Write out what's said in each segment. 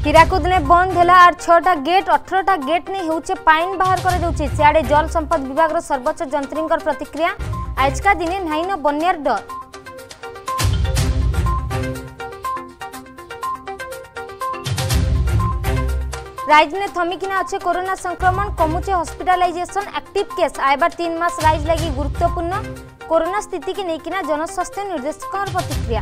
हीराकुद ने बंद है और 6टा गेट 18टा गेट ने होचे पाइन बाहर कर जाउची। सियाड़े जल संपद विभाग रो सर्वोच्च जंत्री प्रतिक्रिया आज का दिने नाइन बन्यार डर। राइज ने थमिकिना अच्छे कोरोना संक्रमण कमुचे हॉस्पिटलाइजेशन एक्टिव केस आइबार 3 मास राइज लगी गुरुत्वपूर्ण कोरोना स्थिति की लेकिन जनस्वास्थ्य निर्देशक प्रतिक्रिया।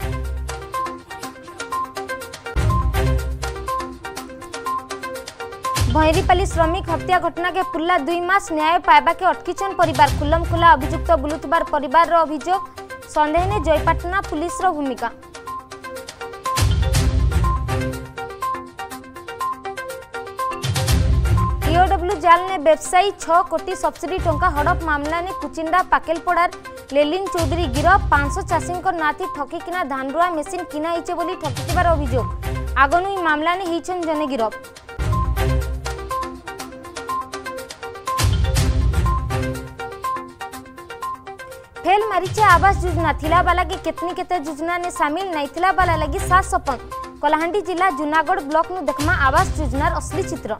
भैरीपाली श्रमिक हत्या घटना के पुरला 2 मास न्याय पाइबा के अटकीचन परिवार खुलम खुला अभियुक्त बुलुतबार परिवार रो अभियोग संदेह ने जयपाटना पुलिस रो भूमिका। ईओडब्ल्यू जाल ने व्यवसायी 6 कोटी सब्सिडी टंका हड़प मामला ने कुचिंडा पाकेलपड़ार लेलिन चौधरी गिरफ 500 चाषी नाती ठकिकिना धानरुआ मेसीन किना हिचे बोली ठकिथिबार अभियोग आगनु मामला ने हिचन जने गिरफ। फेल मारिचे आवास योजना थिला बाला के केतनी केते योजना ने शामिल नहीं थिला बाला लगी 7 सपन कलाहांडी जिला जूनागढ़ ब्लॉक नु देखमा आवास योजनार असली चित्र।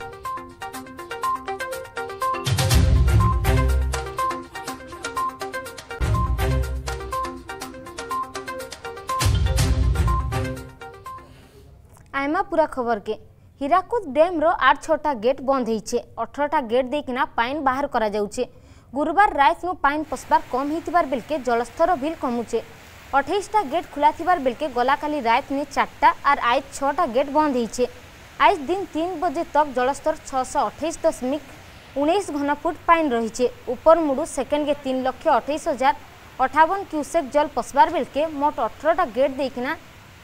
आयमा पूरा खबर के हीराकुद डैम रो 8-6टा गेट बंद होइछे 18टा गेट देकिना पाइन बाहर करा जाउछे। गुरुवार रात नु पाइन पसबार कम हितिबार बेलके जलस्तर भी कमुचे 28टा गेट खुला थिबार बेलके गला काली रात ने 4टा और आज 6टा गेट बंद होइछे। आज दिन 3 बजे तक जलस्तर 628.19 घनफुट पाइन रहिछे। ऊपर मुडू सेकेंड के 3,28,058 क्यूसेक जल पसबार बेलके मोट 18टा गेट देखिना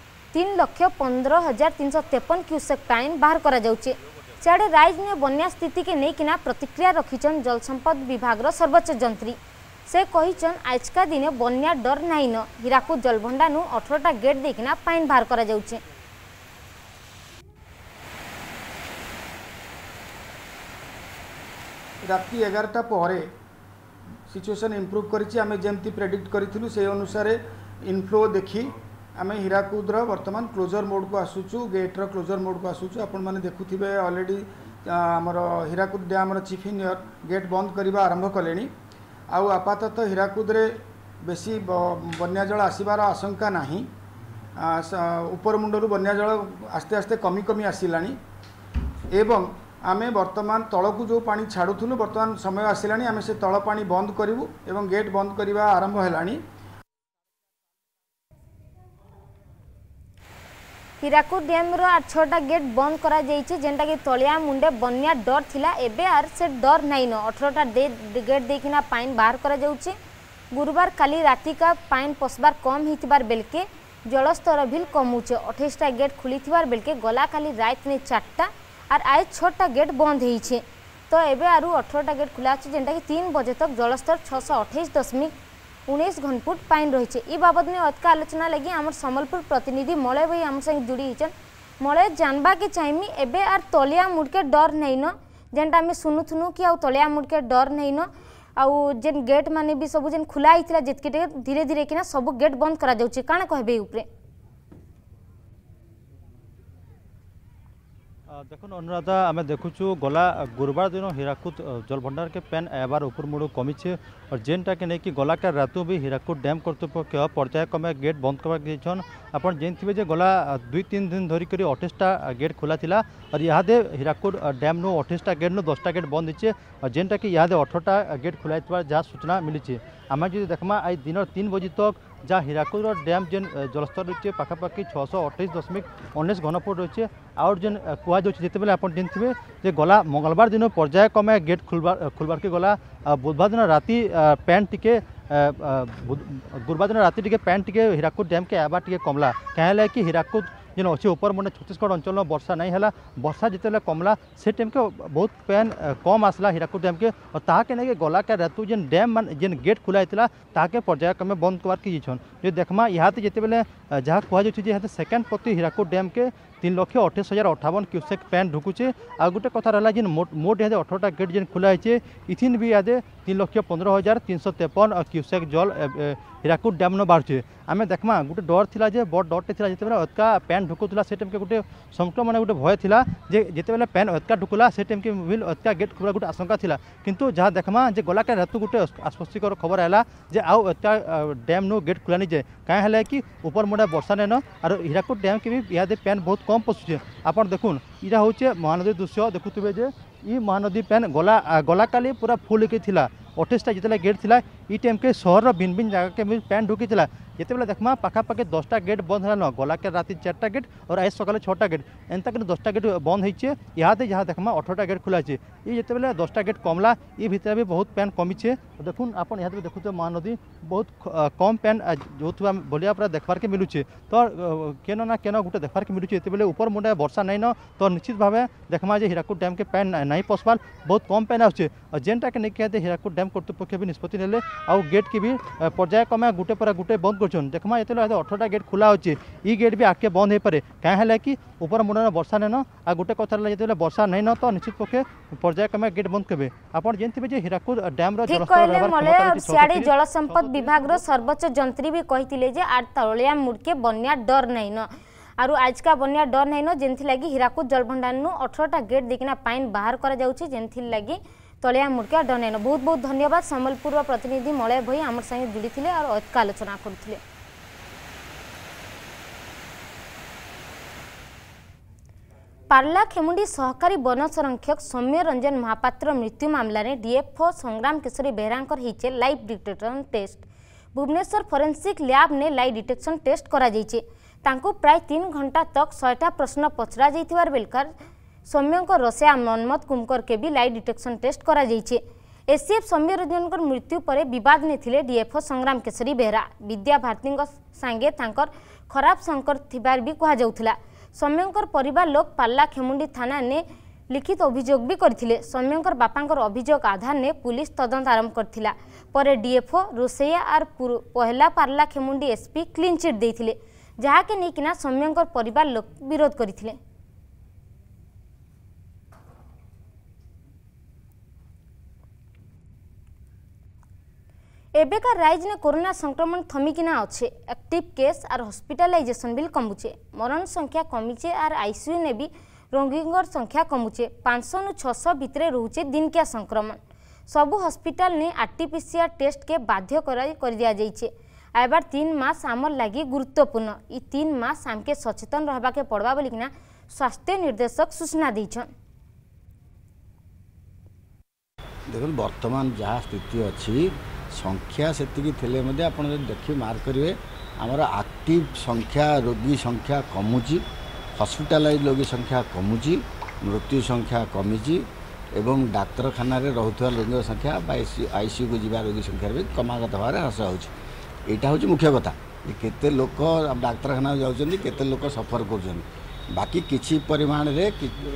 3,15,353 क्यूसेक पाइन बाहर करा जाउछे। सियाड़े राइज ने बन्या स्थिति के नहीं प्रतिक्रिया रखीचन जल संपद विभाग रो सर्वोच्च जंत्री से कहीचन आज का दिन बन्या डर नाई न हीराकुद जलभंडा नु 18टा गेट देखिना पाइन बाहर करा जाउछे। राति 11टा परे सिचुएशन इम्प्रूव करिछि आमे जेमती प्रेडिक्ट करिथिलु से अनुसार इनफ्लो देखि आमे हीराकुद वर्तमान क्लोजर मोड को आसुचु गेट्र क्लोजर मोड को आसुचु। आपण माने देखुथिबे ऑलरेडी आमर Hirakud dam chief engineer gate बंद करबा आरंभ कलेनी। आउ आपातत हीराकुद रे बेसी बन्या जल आसीबार आशंका नाही। ऊपर मुंडरू बन्या जल आस्ते आस्ते कमी कमी आसिलानी एवं आमे वर्तमान तळकू जो पानी छाडुथुलु वर्तमान समय आसिलानी आमे से तळ पानी बंद करिवु एवं गेट बंद करबा आरंभ हेलानी। हीराकुद डैम रो 8-6टा गेट बंद करा जाइछे जेंटा कि तलिया मुंडे बन्या डर थिला एबे आर से डर नाइ न 18टा गेट देखिना पाइन बाहर करा जाउछे। गुरुवार काली राति का पाइन पसबार कम हितिबार बेलके जलस्तर भी कमुचे 28टा गेट खुलिथिबार बेलके गला काली रात ने 4टा और आज 6टा गेट बंद होइछे। तो एबे आरु 18टा गेट खुला अछि जेंटा कि 3 बजे तक जलस्तर 628.19 घनफुट पाइन रही है। बाबद में अधिक आलोचना लगी आम सम्बलपुर प्रतिनिधि मलय भाई आम संगे जुड़ी होचन। मलय जानबा के चाहिए एबे आर तलिया मुड़के डर नहीं न जेनटा आम शुणुथुनु कि तलिया मुड़के डर नहीं न आउ जेन गेट माने भी सब जेन खुला होता जितके धीरे धीरे किना सब गेट बंद करा जाउछि काना कहबे उपरे। देखुन अनुराधा आम देखुचु गला गुरुवार दिन हीराकुद जलभंडार के पेन एबार ऊपर मुड़ कमीचे और जेनटा के नहीं कि गला का रातु भी हीराकुद डैम कर्तृपक्ष पर्यायक्रमे गेट बंद करवान आपन जानते जे गला 2-3 दिन धरिक 28टा गेट खुला थिला और इहादे हीराकुद डैम नु 28टा गेट नु 10टा गेट बंद होइछे और जेनटा कि इहादे 18टा गेट खुला जहाँ सूचना मिली। आम जो देखमा आज दिन 3 बजे तक जहाँ हीराकुद डैम जेन जलस्तर रही पाखापाखि 628.19 घनफुट रही आउट जेन कहुए जिते आप जानते जे गला मंगलवार दिन पर्यायक्रमे गेट खुलबार के गला बुधवार दिन राति पैन टिके गुरुवार दिन राति टिके पैन टिके हीराकुद डैम के आबार टिके कमला कहें कि हीराकुद जेन अच्छे ऊपर मुंडे छत्तीसगढ़ अंचल में वर्षा नहीं है वर्षा जिते कमला से टाइम के बहुत पैन कम आसला हीराकुद डैम के और ताके नहीं गला के रातु जेन डैम मान जेन गेट खुला होता ताके पर्यायक्रमे बंद करवार की जो देखमा यहाँ जिते जहाँ कहुए सेकेंड प्रति हीराकुद डैम के 3,28,058 क्यूसेक पैन ढुकुचे। आ गोटे कथा रहा जेन मोट इहादे 18टा गेट जेन खुला है इथिन भी इहादे 3,15,353 क्यूसेक जल हीराकुद डैम न बाढ़ुचे। आम देखमा गोटे डर थिला जे बड़ डरटे थिला जेते बेले अतका पैन ढुकुला से टाइम के गोटे संक्रमण गोटे भय थिला जे जेते बेले पैन अतका ढुकुला से टाइम के विल अतका गेट खुला गोटे आशंका थिला। किंतु जहाँ देखमा जे गलाका रातु गोटे आश्वस्तिकर खबर आला जे आउ अतका डैम नो गेट खुलानी जाए कहीं है कि ऊपर मुंडा वर्षा नैन और हीराकुद डैम के भी इहादे पैन बहुत कम पशुचे। आप देखुन इटा हूँ महानदी दृश्य देखुवे जे ये महानदी पैन गला काली पूरा फुल के थिला 28टा जितने गेट थिला ई टाइम के शहर भिन्न भिन्न जगह के पैन ढुकी थिला। जिते बेले देखमा पाखापाखि 10टा गेट बंद है न गला के राति 4टा गेट और आज सकाले 6टा गेट एंता कि 10टा गेट बंद होइछे। इहादे जहाँ देखमा 18टा गेट खुला है ये जिते बेले 10टा गेट कमला ये भितर भी बहुत पैन कमीचे। देखुन आप यहाँ भी देखुते महानदी बहुत कम पैन जो बोलिया पूरा देखबार के मिलूचे। तो केन ना केन गोटे देखबार के मिलूचे ये ऊपर मुंडा वर्षा नहीं न तो निश्चित भाव देखमा जे हीराकुद डैम के पैन नहीं पशपाल बहुत कम पैन आछे। जेनटा के नहीं हीराकुद डैम कर्तृपक्ष भी निष्पत्ति नेले आउ गेट के भी पर्यायक्रमे गोटे पर गोटे बंद कर देखमा ये 18टा गेट खुला होचे ई गेट भी आके बंद हो पारे क्या है कि ऊपर मुंडा वर्षा नहीं न आ गोटे कथा जो वर्षा नहीं न तो निश्चित पक्षे पर्यायक्रमे गेट बंद करेंगे। आप जानते हीराकुद डैम सियाड़ी जल संपद विभाग सर्वोच्च जंत्री भी कहते जे आर तलिया मुड़के बन्या डर नहीं न आरु आज का बन्या डर नहीं न जेनथि लगी हीराकुद जलभंडार नु 18टा गेट देखिना पाइन बाहर करा जाउछि जेनथि लगी तलिया मुड़के डर नहीं न। बहुत बहुत धन्यवाद संबलपुर प्रतिनिधि मलय भाई आम संगे जुड़ी थे और अधिक आलोचना करथिले। पार्ला खेमुंडी सहकारी वन संरक्षक सौम्य रंजन महापात्र मृत्यु मामला रे डीएफओ संग्राम केशरी बेहरांकर हिचे live detection test. Bhubaneswar forensic lab ने लाइव डिटेक्शन टेस्ट करा जाइछे। तांको प्राय 3 घंटा तक 100टा प्रश्न पचरा जाइथिबार बेलकार सौम्यंक रसिया मनमत कुमकर के भी लाइव डिटेक्शन टेस्ट करा जाइछे। एसीएफ सौम्य रंजन मृत्यु पर विवाद ने थिले डीएफओ संग्राम केशरी बेहरा विद्या भारती सांगे तांकर खराब संकर थिबार भी कहा जाउथिला। सौम्यंकर परिवार लोक पार्ला खेमुंडी थाना ने लिखित अभियोग भी करथिले। सौम्यंकर बापांकर अभियोग आधार ने पुलिस तदंत आरंभ करथिला। परे डीएफओ रोसैया आर पहला Parla Khemundi SP clean chit देथिले जहा के नेकिना सौम्यंकर परिवार लोक विरोध करथिले। एबेका राइज ने कोरोना संक्रमण थमिकिना अच्छे एक्टिव केस और हॉस्पिटलाइजेशन बिल कमुचे मरण संख्या कमीचे और आईसीयू ने भी रोगींगर संख्या कमुचे 500 नु 600 भितरे रोचे दिन क्या संक्रमण सबु हॉस्पिटल ने आरटीपीसीआर टेस्ट के बाध्य कर दिया जाइछे। एबार 3 मास आमर लगी गुरुत्वपूर्ण ई 3 मास आमके सचेतन रहबा के पड़वा बोलिकिना स्वास्थ्य निर्देशक सूचना दैछन। देखो वर्तमान जहाँ स्थिति अच्छी संख्या से आप देखिए मार्क करेंगे आमर एक्टिव संख्या रोगी संख्या कमुची हॉस्पिटलाइज रोगी संख्या कमुची मृत्यु संख्या कमी एवं डाक्तरखाना रोकवा रोगी संख्या आईसीयू को जीवा रोगी संख्या भी क्रमागत भाव में ह्रास होटा हूँ मुख्य कथा केते लोक डाक्तरखाना जाऊँच केते लोक सफर कर बाकी किसी परिमाण रे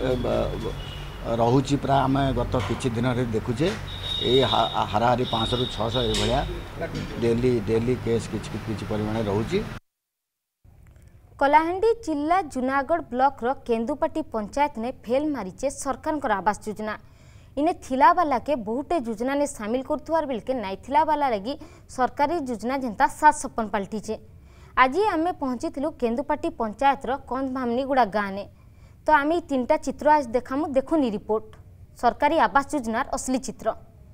रोचे प्राय आम गत किछि दिन देखुचे ये हाराहारी 500 ରୁ 600 ये डेली केस किछि परिमाण रोचे। कलाहांडी जिला जूनागढ़ ब्लॉक रो केंदुपाटी पंचायत ने फेल मारिचे सरकार आवास योजना इने थिला वाला के बहुटे योजना ने शामिल करथुआर बिल के नाई थिला वाला लगी सरकारी योजना जनता सात सपन पलटिचे। आज आमे पहुंची थिलु केंदुपाटी पंचायत रो कंदभामनीगुड़ा गाँव ने तो आम 3टा चित्र आज देखामु देखुनी रिपोर्ट सरकारी आवास योजनार असली चित्र।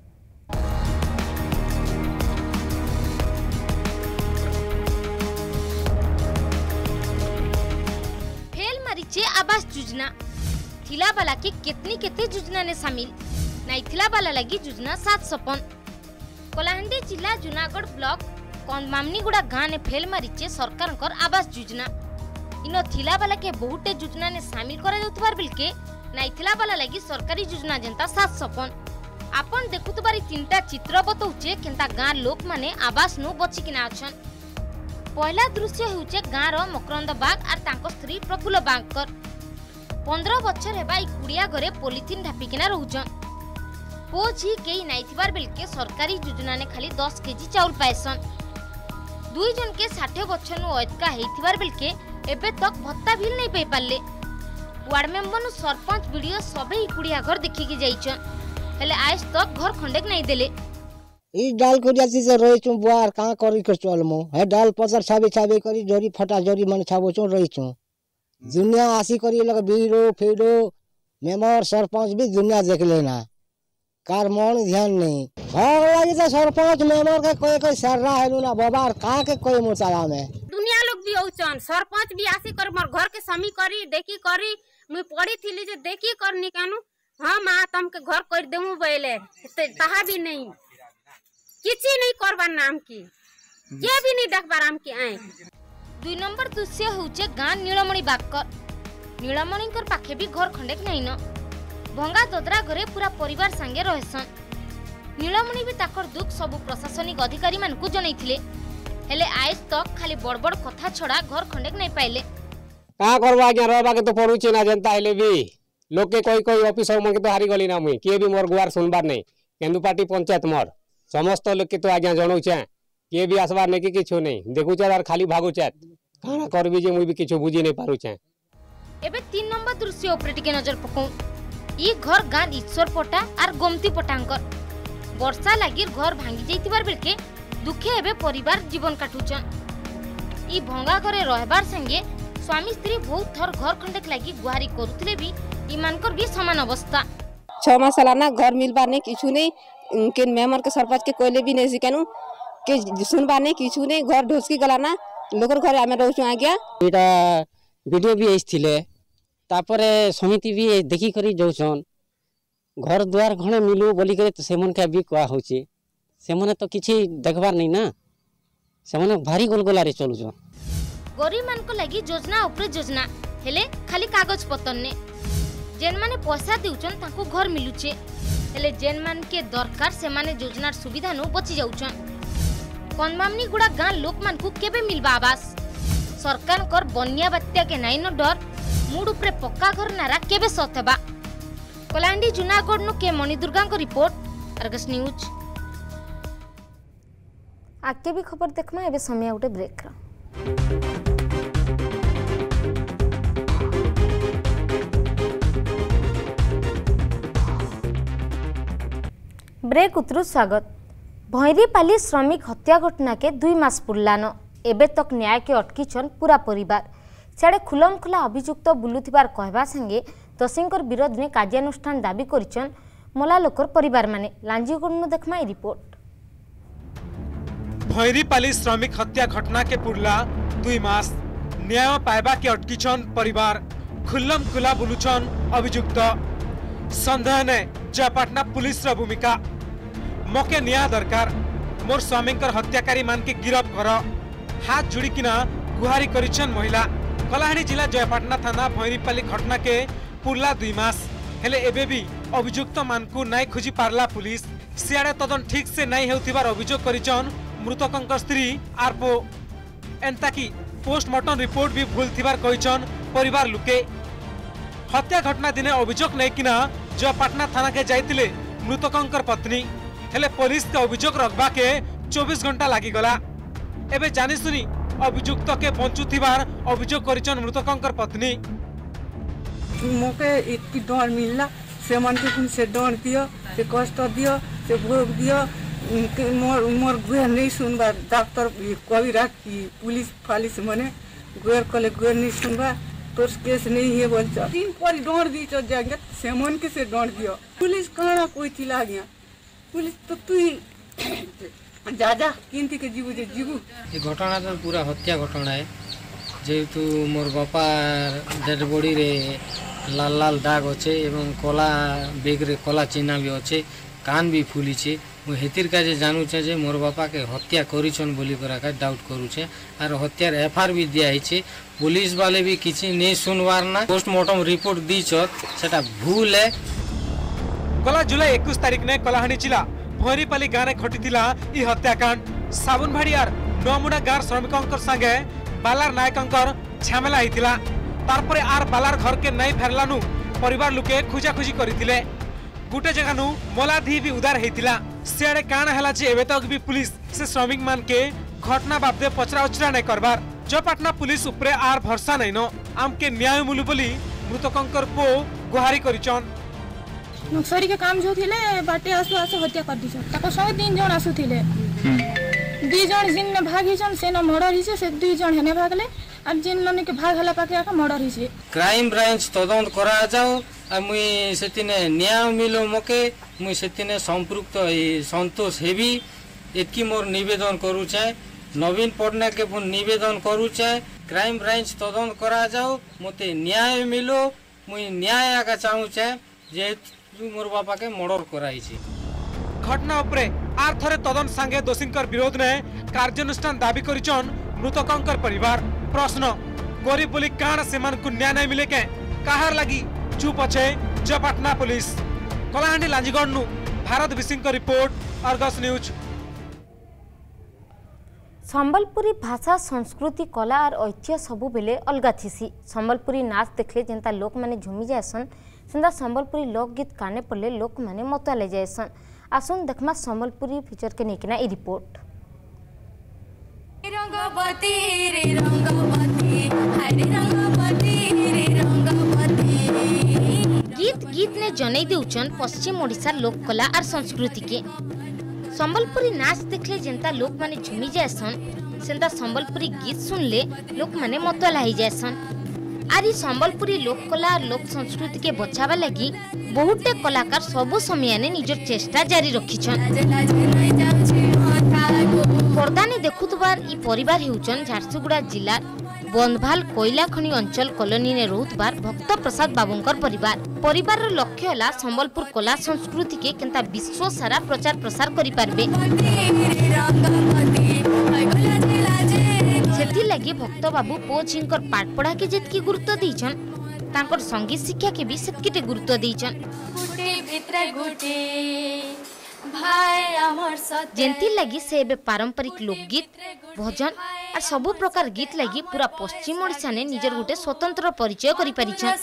फेल मारिचे आवास योजना थिला वाला के कितनी केते योजना ने शामिल नाई थिला वाला लगी योजना 755 कलाहांडी जिला जूनागढ़ ब्लॉक कंदभामनीगुड़ा गाँव ने फेल मारिचे सरकार आवास योजना इनो थिला वाला के बहुटे योजना ने शामिल करा जाउतबार बिल के नाई थिला वाला लगी सरकारी योजना जनता 755 आपन देखुतबारी 3टा चित्र बतौचे केनता गाँ लोक माने आवास नु बचिकिना अछन। पहला दृश्य हेउचे गाँ रो मकरंद बाग आर तांको स्त्री प्रफुल्ल बागकर 15 बछर हेबा ई कुड़िया घरे पॉलिथिन ढापिकिना रहउछन पोछि केई नाई थिबार बिल के सरकारी योजना ने खाली 10 केजी चाउल पाएसन 2 जन के 60 बछर नु अधिका हेइथिबार बिल के एबे तक भत्ता भी नहीं पाई पाले वार्ड मेंबर सरपंच वीडियो सबे कुड़िया घर देखिकी जाइछन हेले आज तक घर खंडेक नहीं देले। ई डाल को जासी से रही छु बुआर का करी कर चलमो हे डाल पसर छाबे छाबे करी जोरी फटा जोरी मन छाबो छु रही छु दुनिया आसी करी लग बीरो फेडो मेंबर सरपंच भी दुनिया देख लेना कार मन ध्यान नहीं भाग लगी तो सरपंच मेंबर के कोई सररा हेलु ना बाबार का के कोई मोचाला में दुनिया लोग भी औचन सरपंच भी आसी कर मोर घर के समी करी देखी करी मैं पड़ी थी जे देखी करनी कानु हां मां तुम के घर कर देमु बेले तहा भी नहीं किसी नहीं करबार नाम की ये भी नहीं देखबार नाम की आए। 2 नंबर दृश्य होचे गां नीलमणि बाकर नीलमणिकर पाखे भी घर खंडेक नहीं न भंगा ददरा घरे पूरा परिवार संगे रहसन। नीलमणि भी ताकर दुख सब प्रशासनिक अधिकारी मान को जनैथिले हेले आज तक खाली बड़ बड़ कथा छड़ा घर खंडेक नहीं पाइले। का करबा आज्ञा रहबा के तो पड़ुचे ना जनता हेले भी लोग के कोई ऑफिसर मन के तो हारी गली ना मुई के भी मोर गुआर सुनबार नहीं केन्दुपाटी पंचायत मोर समस्त लोग के तो आज्ञा जनौचे के भी आसबार नहीं कि किछु नहीं देखुचे आर खाली भागुचे काना करबी जे मुई भी किछु बुझी नहीं पारुचे। एबे 3 नंबर दृश्य ऊपर टिके नजर पकौ ई घर गां ईश्वर पटा आर गोमती पटांकर वर्षा लागिर घर भांगी जाइतिबार बेलके दुखे एबे परिवार जीवन काटुचन। ई भंगा घरे रहबार संगे स्वामी स्त्री बहुत थर घर खंडेक लागी गुहारी करुथिले भी ईमानकर भी समान अवस्था 6 मास सालाना घर मिलबार नहीं किछु नहीं के मेमर के सरपंच के कोइले भी नहीं सिकानु के सुनबार नहीं किछु नहीं घर ढोसकी गलाना लोकर घर आमे रहछु आज्ञा एटा वीडियो भी आइथिले तापरे समिति भी देखि करी जौछन घर द्वार घणे मिलु बोली करे तो सेमन के भी कोआ होची सेमने तो किछि देखबार नहीं ना सेमने भारी गोलगोला रे चलुछन। गरीब मान को लगी योजना ऊपर योजना हेले खाली कागज पत्तर ने जेन माने पैसा देउछन ताको घर मिलुचे हेले जेन मान के दरकार से माने योजनार सुविधा नु बची जाउछन। कनमामनी गुडा गां लोक मान को केबे मिलबा आवास सरकार कर बन्या बात्या के नाइन डर मूड ऊपर पक्का घर नारा केबे सथबा। कलांडी जुनागढ़ नु के मणि दुर्गा को रिपोर्ट अर्गस न्यूज। आके भी खबर देखमा एबे समय उठे ब्रेक रा। ब्रेक उतरु स्वागत। भैरीपाली श्रमिक हत्या घटना के 2 मास पुरलान एबे तक न्याय के अटकीछन पूरा परिवार सियाड़े खुलम खुला अभियुक्त बुलुथिबार कहबा संगे दोषींकर विरोध में कार्यानुष्ठान दाबी करिछन मला लोकर परिवार माने। लांजीगुड़ देखमा ई रिपोर्ट। भैरीपाली श्रमिक हत्या घटना के पुरला 2 मास न्याय पाइबा के अटकीछन परिवार खुल्लम खुला बुलुछन अभियुक्त संदेह ने जयपाटना पुलिस रा भूमिका मके न्याय दरकार मोर स्वामींकर हत्याकारी मान के गिरफ्त कर हाथ जोड़ी किना गुहारी करिछन महिला। कलाहांडी जिला जयपाटना थाना भैरीपाली घटना के पुरला 2 मास हेले एबे भी अभियुक्त मान को नाई खोजी पारला पुलिस सियाड़े तदन ठीक से नाई हेउथिबार अभियोग करिछन मृतकंकर स्त्री आरपो एंता की पोस्टमार्टम रिपोर्ट भी भूल थिबार कहिछन परिवार लुके। हत्या घटना दिने अभियोग नै किना जयपाटना थाना के जाइतिले मृतकंकर पत्नी हेले पुलिस के अभियोग रखबा के 24 घंटा लागी गला। एबे जानि सुनी अभियुक्त के बंचुथिबार अभियोग करिछन मृतकंकर पत्नी। मोके इतनी डर मिलला से मन के से डर दियो से कष्ट दियो से भोग दियो मोर मोर गुर नहीं सुनबा डॉक्टर कवि रात की पुलिस फालिस मने गुर कले गुर नहीं सुनबा तोर केस नहीं है बोल छ 3 पर डर दी छ जागे से मन के से डर दियो पुलिस कहां कोई चिल्ला गया पुलिस तो तू जा किंती के जीवु जे जीवु। ये घटना तो पूरा हत्या घटना है जेतु मोर बापा डेड बॉडी रे लाल लाल दाग अच्छे एवं कला बेग रे कला चिन्ह भी अच्छे कान भी फुली छे मु हेतिर का जे जानू छे जे मोर बापा के हत्या करिछन बोली करा का डाउट करू छे आर हत्यार एफआर भी दिया छे पुलिस वाले भी किछि नै सुनवार ना पोस्टमार्टम रिपोर्ट दी छ सेटा भूल है। गला जुलाई 21 तारिख ने कलाहांडी जिला भैरीपाली गाँव में घटिथिला ई हत्याकांड साबुनभाड़ी आर नमुना गाँव श्रमिकंकर संगे बालार नायकंकर झमेला होइतिला तारपरे आर बालार घर के नहीं फेरलानु परिवार लुके खोजाखोजी करिथिले गुटे जगह नु मलाधी भी उदार होइतिला सियाड़े काण हला जे एबे तक भी पुलिस से श्रमिक मान के घटना बाबदे पचरा उचरा नहीं करबार जयपाटना पुलिस उपरे आर भरोसा नहीं न आम के न्याय मिलु बोली मृतकंकर पो गुहारी करिचन। नक्सरी के काम जो थिले बाटे आसु आसु हत्या कर दिछन। ताको संगे 3 जण आसु थिले। 2 जण जिन भागिछन से न मर्डर हिसे से 2 जण हेने भागले आ जिन लने के भाग हला पाके आका मर्डर हिसे। क्राइम ब्रांच तदंत करा जाओ आ मुई सेतिने न्याय मिलो मके मुई सेतिने संपृक्त संतोष हेबी एतकी मोर निवेदन करू चाहे। नवीन पटनायक के निवेदन करू चाहे क्राइम ब्रांच तदंत करा जाओ मते न्याय मिलो मुई न्याय आका चाहू चाहे जे मोर बापा के मर्डर कराई छी। घटना उपरे आर थरे तदन संगे दोषींकर विरोध ने कार्यानुष्ठान दाबी करिचन मृतकंकर परिवार। प्रश्न गरीब बोली काण सेमान को न्याय नहीं मिले के काहार लगी चुप अच्छे जपाटना पुलिस। कलाहांडी लांजीगढ़ नु भारत विसिंग रिपोर्ट अर्गस न्यूज। संबलपुरी भाषा संस्कृति कला और ऐतिह्य सबु बेले अलगा थीसी। संबलपुरी नाच देखले जेंता लोक माने झुमी जायसन सेंता संबलपुरी लोकगीत काने पड़ले लोक माने मतवाले जायसन। आसुन देखमा संबलपुरी फीचर के निकना ई रिपोर्ट। गीत गीत ने जनै देउछन पश्चिम ओडिशा लोक कला और संस्कृति के। संबलपुरी नाच देखले जेंता लोक माने झुमी जायसन सेंता संबलपुरी गीत सुनले लोक माने मतवाला ही जायसन। आरी संबलपुरी लोक कला और लोक संस्कृति के बचावा लगी बहुते कलाकार सबु समयाने निजर चेष्टा जारी रखिछन। पर्दाने देखुतबार ई परिवार हेउचन झारसुगुड़ा जिला बंधभाल कोयला खनि अंचल कॉलोनी ने रहुतबार भक्त प्रसाद बाबूंकर परिवार लक्ष्य होला संबलपुर कला संस्कृति के केंता विश्व सारा प्रचार प्रसार करि पारबे। सेति लगी भक्त बाबू पोचिंकर पाठ पढ़ा के जेतकी गुरुत्व दैछन तांकर संगीत शिक्षा के भी सेतकीटे गुरुत्व दैछन। जेंती लगी से एबे पारंपरिक लोकगीत भजन और सबु प्रकार गीत लगी पूरा पश्चिम ओडिशा ने निजर गुटे स्वतंत्र परिचय करि परिछन।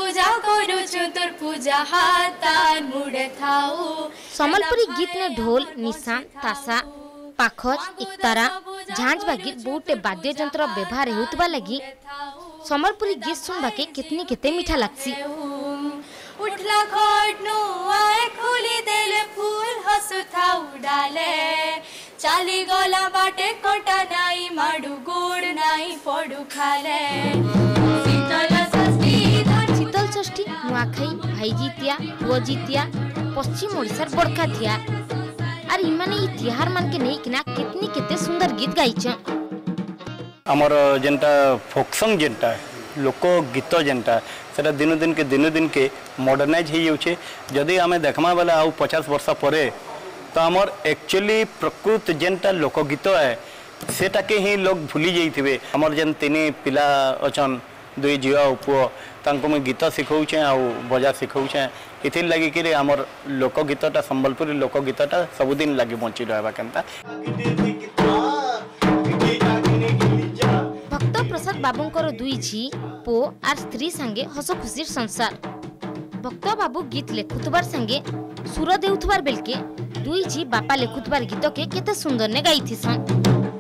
संबलपुरी गीत ने ढोल निशान तासा पाखर इकतारा झांझ बागिर बहुते वाद्य यंत्र व्यवहार हेउतबा लगी संबलपुरी गीत सुनबा के कितनी केते मीठा लागसी। उठला खडनु आए खुली देले फूल हसुथा उडाले चाली गला बाटे कोटा नाई माडू गुड़ नाई पडू खाले। शीतल षष्ठी नुआखाई भाईजीतिया पुअजीतिया पश्चिम ओडिशार बड़का थियार और इमाने ई तिहार मान के नहीं किना कितनी केते सुंदर गीत गाइछन। हमर जेंटा फोक सॉन्ग जेंटा लोक गीत जेंटा सेटा दिन दिन के मॉडर्नाइज हो जाउछे। जदि आमे देखमा बेला आ 50 वर्ष परे तो हमर एक्चुअली प्रकृत जेंटा लोक गीत है सेटा के ही लोग भूली जाइथिबे। हमर जेन 3 पिला अछन 2 झिया पुओ तांको मैं गीत सिखौछे आ बजा सिखौछे इथिर लगी कि हमर लोक गीतटा संबलपुरी लोक गीतटा सबुदिन लगी बंची रहबा केनता। भक्त प्रसाद बाबूंकर 2 झी पो आर स्त्री संगे हस खुशीर संसार। भक्त बाबू गीत लेखुतबार संगे सुर देउथबार बेलके 2 झी बापा लेखुतबार गीत के केते सुंदर ने गाइथिसन।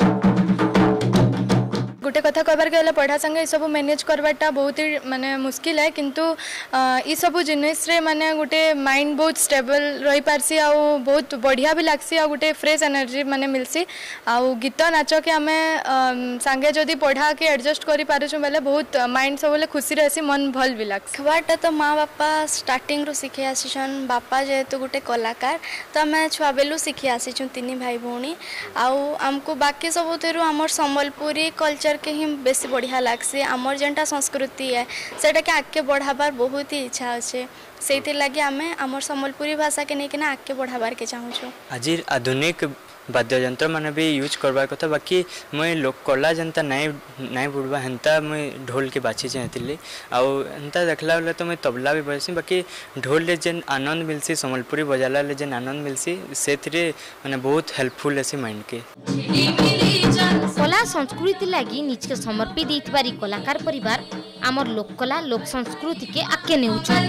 गोटे कथा कहबार गला पढ़ा संगे सब मैनेज करवाटा बहुत ही माने मुश्किल है किंतु ई सब जिनिस रे माने गोटे माइंड बहुत स्टेबल रही पारसी आ बहुत बढ़िया भी लागसी आ गोटे फ्रेश एनर्जी माने मिलसी आ गीत नाच के हमें संगे जदी पढ़ा के एडजस्ट करि पारुछु बेले बहुत माइंड सबले खुशी रहसी मन भल भी लागसी। खबाटा तो माँ बापा स्टार्टिंग रो सिखे आसीछन बापा जेहेतु गोटे कलाकार तो हमें छुआ बेलू सिखे आसीछन 3 भाई भौणी आउ हमको बाकी सब थेरु हमर संबलपुरी कल्चर के ही बेसी बढ़िया लागसी। आमर जेनटा संस्कृति है सेटा के आगे बढ़ाबार बहुत ही इच्छा अच्छे से लगे आमे आमर संबलपुरी भाषा के नहीं ना आगे बढ़ाबार के चाहूँ। आज आधुनिक वाद्य यंत्र माने भी यूज करबार कथा बाकी मैं लोक कला जनता नहीं बुड़बा हेन्ता मैं ढोल के बाछी चाहती आउ हेन्ता देखला बेले तो मैं तबला भी बजासी बाकी ढोल ले जेन आनंद मिलसी संबलपुरी बजाला ले जेन आनंद मिलसी से माने बहुत हेल्पफुल है माइंड के। कला संस्कृति लगी निज के समर्पित देइतबारी कलाकार परिवार आमर लोक कला लोक संस्कृति के आके नेउछन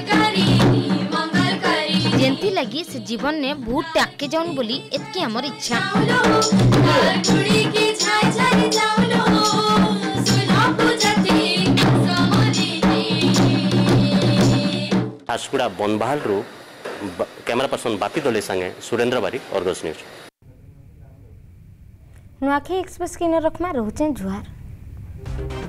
जेंती लगी से जीवन ने बहुत आके जाउन बोली एतकी हमर इच्छा। आसगुड़ा बनबाहाल कैमरा पर्सन बापी दले संगे सुरेंद्र बारी अर्गस न्यूज। नुआखाई एक्सप्रेस के रखमा रोचे जुहार।